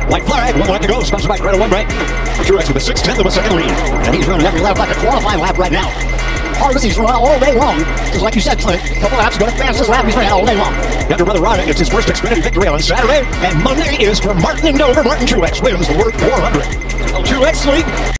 White flag, 1 lap to go, sponsored by Credit One Bank. Truex with a 6/10 of a second lead. And he's running every lap like a qualifying lap right now. Harvick, he's run all day long. Just like you said, Clint, a couple laps, going to fastest lap he's ran all day long. Younger brother Ryan gets his first Xfinity victory on Saturday. And Monday is for Martin in Dover. Martin Truex wins the World 400. Truex lead.